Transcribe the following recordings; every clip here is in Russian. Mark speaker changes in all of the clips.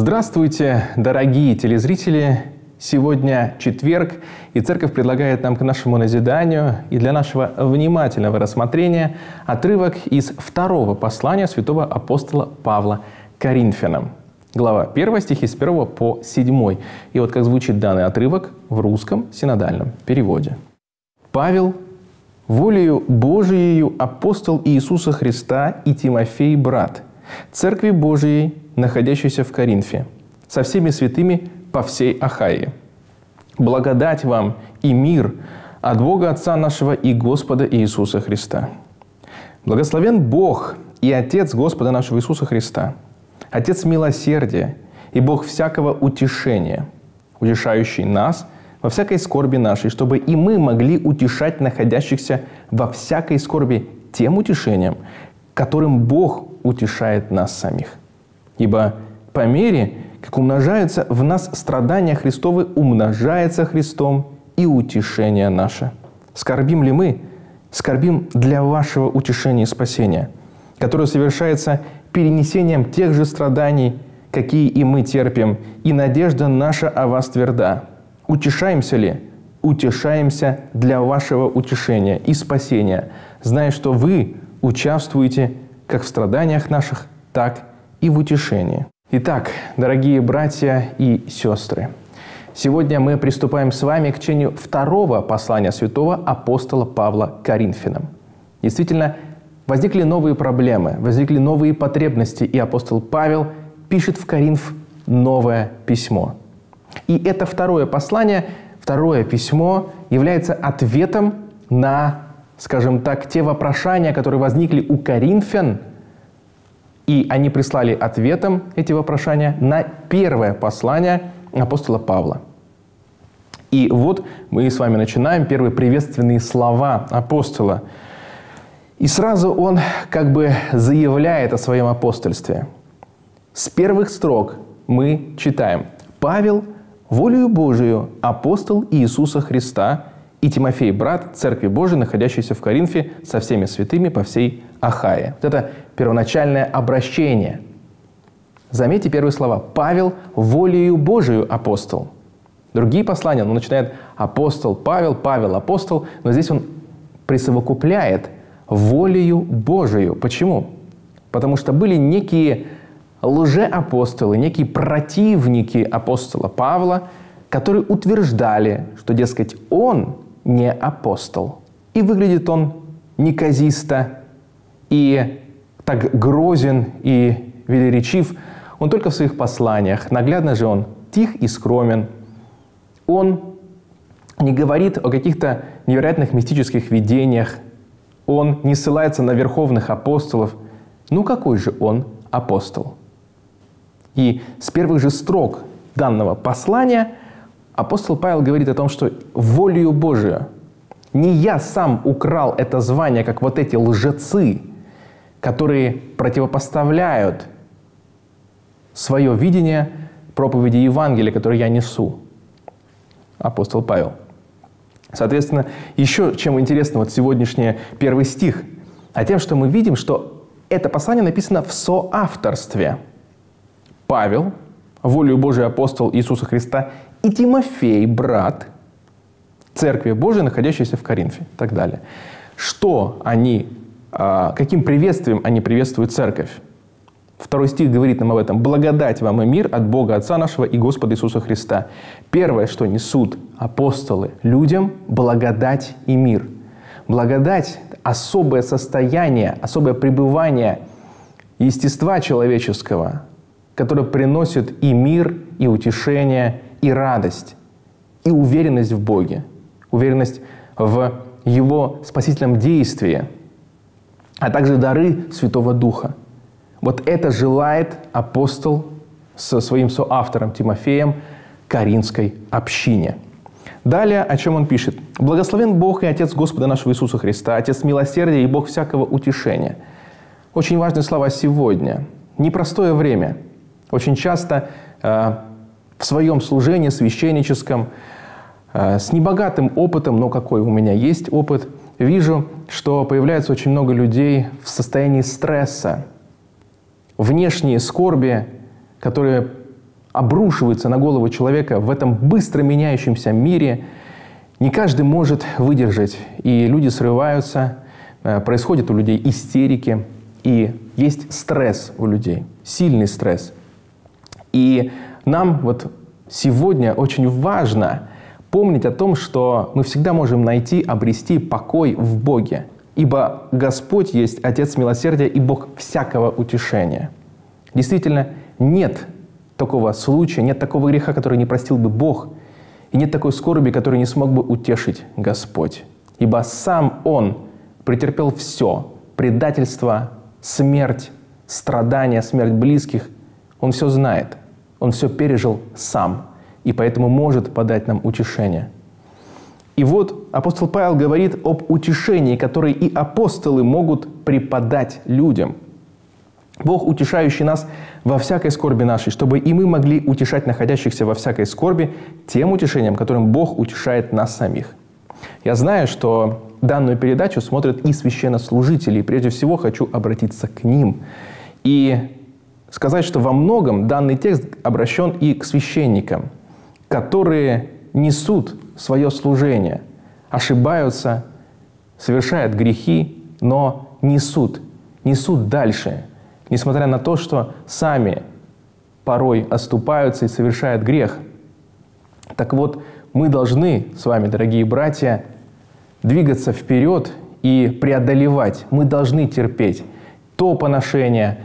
Speaker 1: Здравствуйте, дорогие телезрители! Сегодня четверг, и Церковь предлагает нам к нашему назиданию и для нашего внимательного рассмотрения отрывок из второго послания святого апостола Павла Коринфянам. Глава 1, стихи с 1 по 7. И вот как звучит данный отрывок в русском синодальном переводе. «Павел, волею Божиею апостол Иисуса Христа и Тимофей, брат, Церкви Божией, находящейся в Коринфе, со всеми святыми по всей Ахайе. Благодать вам и мир от Бога Отца нашего и Господа Иисуса Христа. Благословен Бог и Отец Господа нашего Иисуса Христа, Отец милосердия и Бог всякого утешения, утешающий нас во всякой скорби нашей, чтобы и мы могли утешать находящихся во всякой скорби тем утешением, которым Бог утешает нас самих. Ибо по мере, как умножаются в нас страдания Христовы, умножается Христом и утешение наше. Скорбим ли мы? Скорбим для вашего утешения и спасения, которое совершается перенесением тех же страданий, какие и мы терпим, и надежда наша о вас тверда. Утешаемся ли? Утешаемся для вашего утешения и спасения, зная, что вы участвуете как в страданиях наших, так и в утешении». Итак, дорогие братья и сестры, сегодня мы приступаем с вами к чтению второго послания святого апостола Павла Коринфянам. Действительно, возникли новые проблемы, возникли новые потребности, и апостол Павел пишет в Коринф новое письмо. И это второе послание, второе письмо является ответом на, скажем так, те вопрошания, которые возникли у коринфян, и они прислали ответом эти вопрошания на первое послание апостола Павла. И вот мы с вами начинаем первые приветственные слова апостола. И сразу он как бы заявляет о своем апостольстве. С первых строк мы читаем: «Павел, волею Божию, апостол Иисуса Христа, и Тимофей, брат, Церкви Божией, находящейся в Коринфе, со всеми святыми по всей Ахае». Вот это первоначальное обращение. Заметьте первые слова. «Павел, волею Божию, апостол». Другие послания, он начинает «апостол Павел», «Павел, апостол», но здесь он присовокупляет «волею Божию». Почему? Потому что были некие лжеапостолы, некие противники апостола Павла, которые утверждали, что, дескать, он не апостол. И выглядит он неказисто, и так грозен и велеречив. Он только в своих посланиях. Наглядно же он тих и скромен. Он не говорит о каких-то невероятных мистических видениях. Он не ссылается на верховных апостолов. Ну какой же он апостол? И с первых же строк данного послания апостол Павел говорит о том, что волею Божию не я сам украл это звание, как вот эти лжецы, которые противопоставляют свое видение проповеди Евангелия, которое я несу. Апостол Павел. Соответственно, еще чем интересно вот сегодняшний первый стих, а тем, что мы видим, что это послание написано в соавторстве. Павел, волею Божию апостол Иисуса Христа, и Тимофей, брат, Церкви Божией, находящейся в Коринфе, и так далее. Что они, каким приветствием они приветствуют церковь? Второй стих говорит нам об этом. «Благодать вам и мир от Бога Отца нашего и Господа Иисуса Христа». Первое, что несут апостолы людям – благодать и мир. Благодать – особое состояние, особое пребывание естества человеческого, которое приносит и мир, и утешение, и радость, и уверенность в Боге, уверенность в Его спасительном действии, а также дары Святого Духа. Вот это желает апостол со своим соавтором Тимофеем Коринфской общине. Далее, о чем он пишет. «Благословен Бог и Отец Господа нашего Иисуса Христа, Отец милосердия и Бог всякого утешения». Очень важные слова сегодня. Непростое время. Очень часто в своем служении священническом, с небогатым опытом, но какой у меня есть опыт, вижу, что появляется очень много людей в состоянии стресса, внешние скорби, которые обрушиваются на голову человека в этом быстро меняющемся мире, не каждый может выдержать. И люди срываются, происходят у людей истерики, и есть стресс у людей, сильный стресс. И нам вот сегодня очень важно помнить о том, что мы всегда можем найти, обрести покой в Боге. Ибо Господь есть Отец милосердия и Бог всякого утешения. Действительно, нет такого случая, нет такого греха, который не простил бы Бог, и нет такой скорби, которую не смог бы утешить Господь. Ибо Сам Он претерпел все – предательство, смерть, страдания, смерть близких. Он все знает, Он все пережил Сам, и поэтому может подать нам утешение. И вот апостол Павел говорит об утешении, которое и апостолы могут преподать людям. Бог, утешающий нас во всякой скорби нашей, чтобы и мы могли утешать находящихся во всякой скорби тем утешением, которым Бог утешает нас самих. Я знаю, что данную передачу смотрят и священнослужители, и прежде всего хочу обратиться к ним. И сказать, что во многом данный текст обращен и к священникам, которые несут свое служение, ошибаются, совершают грехи, но несут дальше, несмотря на то, что сами порой оступаются и совершают грех. Так вот, мы должны с вами, дорогие братья, двигаться вперед и преодолевать. Мы должны терпеть то поношение,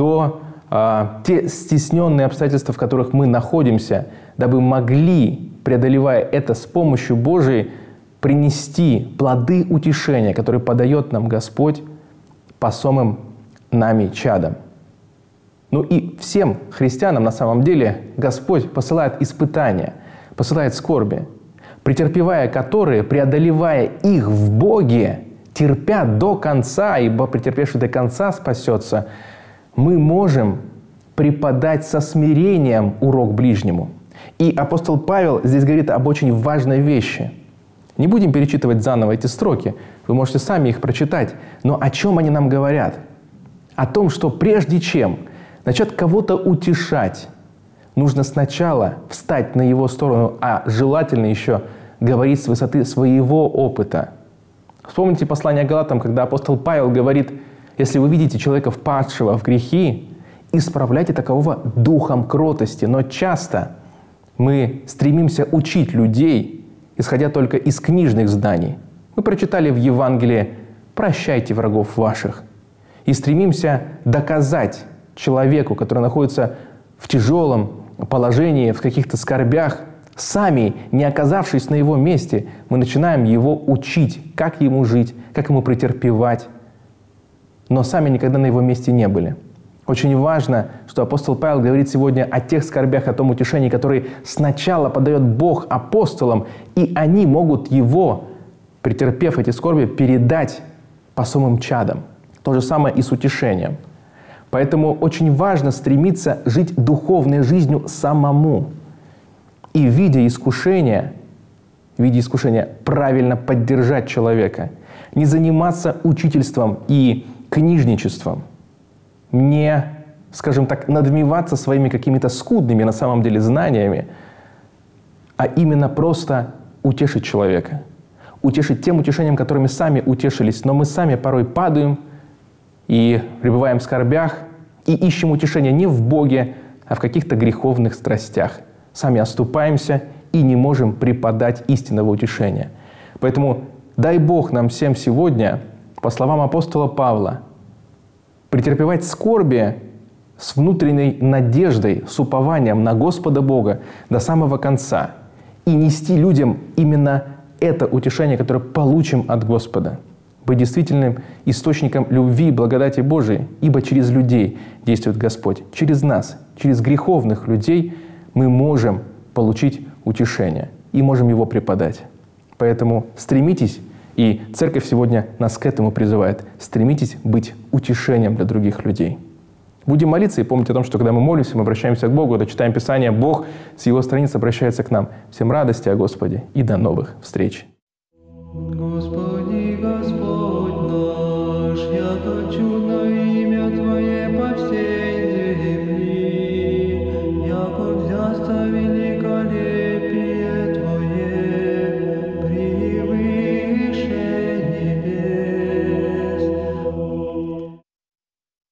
Speaker 1: те стесненные обстоятельства, в которых мы находимся, дабы могли, преодолевая это с помощью Божией, принести плоды утешения, которые подает нам Господь посомым нами чадом. Ну и всем христианам на самом деле Господь посылает испытания, посылает скорби, претерпевая которые, преодолевая их в Боге, терпя до конца, ибо претерпевший до конца спасется, мы можем преподать со смирением урок ближнему. И апостол Павел здесь говорит об очень важной вещи. Не будем перечитывать заново эти строки, вы можете сами их прочитать. Но о чем они нам говорят? О том, что прежде чем начать кого-то утешать, нужно сначала встать на его сторону, а желательно еще говорить с высоты своего опыта. Вспомните послание Галатам, когда апостол Павел говорит: если вы видите человека впадшего в грехи, исправляйте такового духом кротости. Но часто мы стремимся учить людей, исходя только из книжных знаний. Мы прочитали в Евангелии «Прощайте врагов ваших» и стремимся доказать человеку, который находится в тяжелом положении, в каких-то скорбях, сами, не оказавшись на его месте, мы начинаем его учить, как ему жить, как ему претерпевать, но сами никогда на его месте не были. Очень важно, что апостол Павел говорит сегодня о тех скорбях, о том утешении, которые сначала подает Бог апостолам, и они могут его, претерпев эти скорби, передать посомым чадам. То же самое и с утешением. Поэтому очень важно стремиться жить духовной жизнью самому. И в виде искушения правильно поддержать человека. Не заниматься учительством и книжничеством. Не, скажем так, надмеваться своими какими-то скудными на самом деле знаниями, а именно просто утешить человека. Утешить тем утешением, которыми сами утешились. Но мы сами порой падаем и пребываем в скорбях, и ищем утешение не в Боге, а в каких-то греховных страстях. Сами оступаемся и не можем преподать истинного утешения. Поэтому дай Бог нам всем сегодня, по словам апостола Павла, претерпевать скорби с внутренней надеждой, с упованием на Господа Бога до самого конца и нести людям именно это утешение, которое получим от Господа. Быть действительным источником любви и благодати Божией, ибо через людей действует Господь. Через нас, через греховных людей мы можем получить утешение и можем его преподать. Поэтому стремитесь, и Церковь сегодня нас к этому призывает, стремитесь быть утешением для других людей. Будем молиться и помнить о том, что когда мы молимся, мы обращаемся к Богу, когда читаем Писание, Бог с Его страниц обращается к нам. Всем радости о Господе и до новых встреч.